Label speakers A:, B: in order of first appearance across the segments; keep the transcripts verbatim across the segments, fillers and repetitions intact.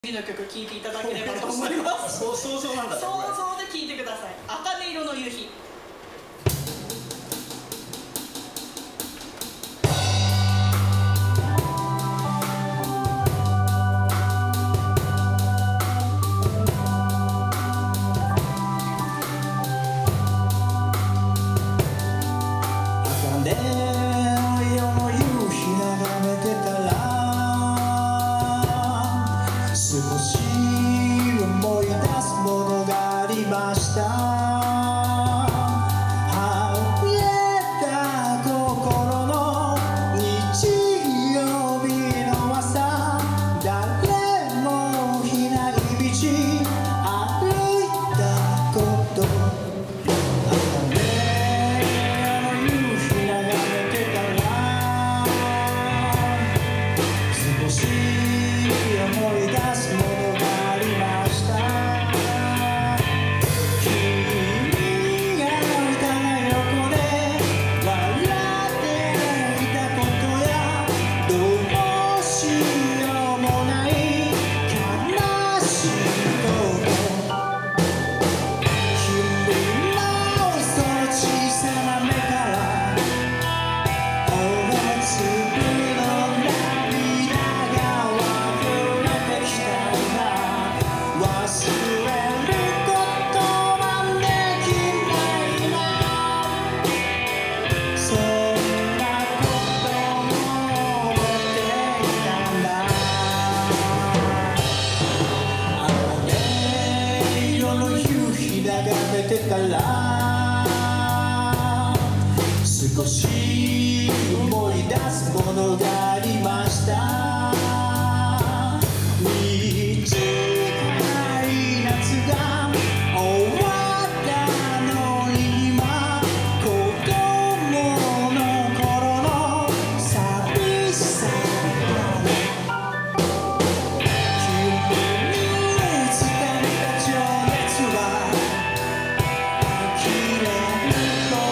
A: 次の曲聴いていただければと思います。
B: そう想像なんだね。
A: 想像で聴いてください。茜色の夕日。
B: 少し思い出すものがありました。短い夏が終わったのに今子供の頃の寂しさ君に伝えた情熱は綺麗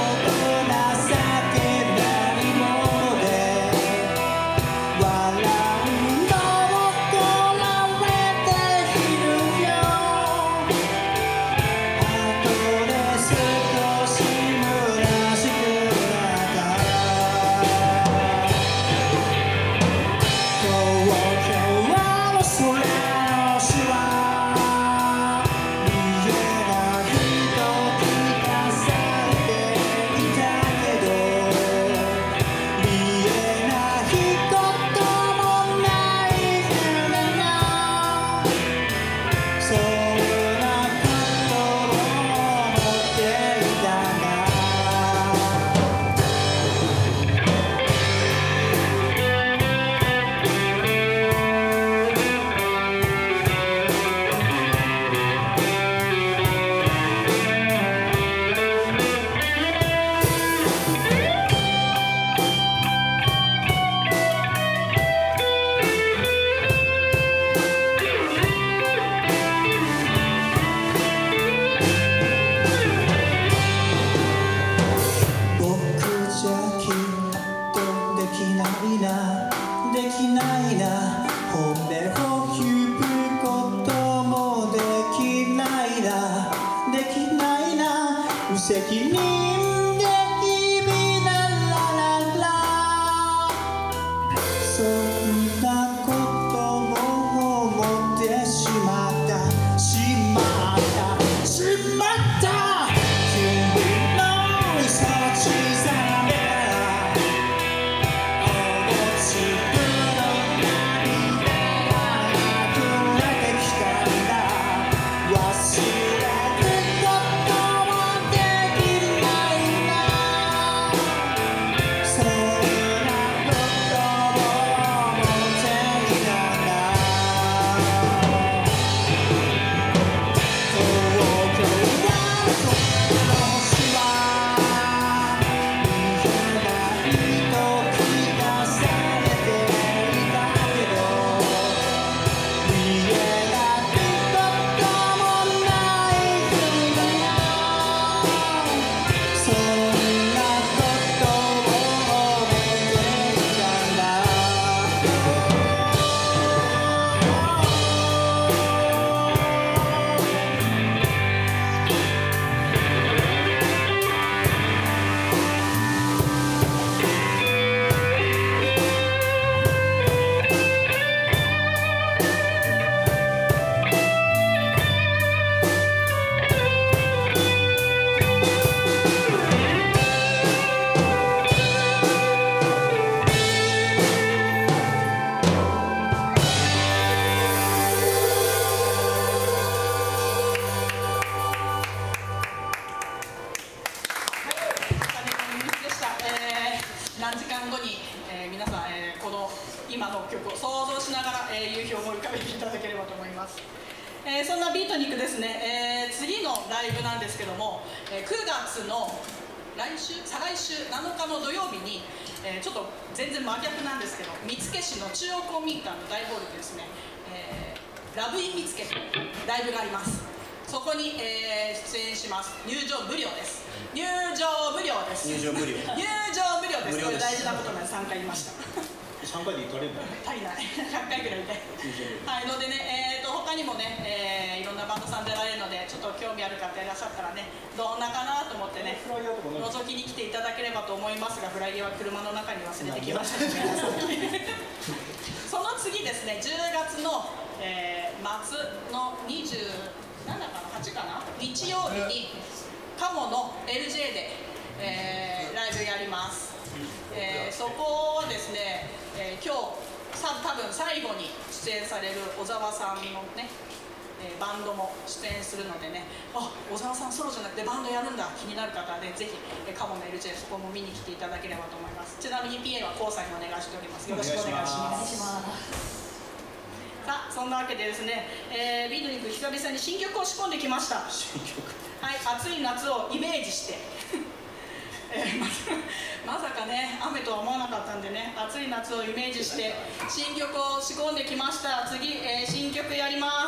B: 情けないもので笑
A: ます。えー、そんなビートニックですね、えー、次のライブなんですけども、えー、くがつの来週再来週なのかの土曜日に、えー、ちょっと全然真逆なんですけど、見附市の中央公民館の大ホールでですね、えー、ラブイン見附ライブがあります。そこに、えー、出演します。入場無料です。入場無料です。
B: 入場無料。
A: 入場無料です。これ大事なことなんでさんかい言いました。
B: さんかいで行かれるんだね。
A: 足りない。ひゃっかいぐらいで。はい、のでね、えーと他にもね、えー、いろんなバンドさん出られるので、ちょっと興味ある方いらっしゃったらね、どんなかなと思ってね、覗きに来ていただければと思いますが、フライヤーは車の中に忘れてきましたので。その次ですね、じゅうがつの、えー、末のにじゅうななかなはちかな日曜日にカモの エルジェー で、えー、ライブやります。えー、そこはですね、えー、今日さ多分最後に出演される小沢さんのね、えー、バンドも出演するのでね、あ、小沢さんソロじゃなくてバンドやるんだ、気になる方はね、ぜひ、えー、カモの エルジェー そこも見に来ていただければと思います。ちなみに ピーエー はコウさんにお願いしております。よろしくお願いします。さあ、そんなわけでですね、えー、ビートニック久々に新曲を仕込んできました。
B: 新曲。
A: はい、暑い夏をイメージして。えー、ま, まさかね雨とは思わなかったんでね、暑い夏をイメージして新曲を仕込んできました。次、えー、新曲やります。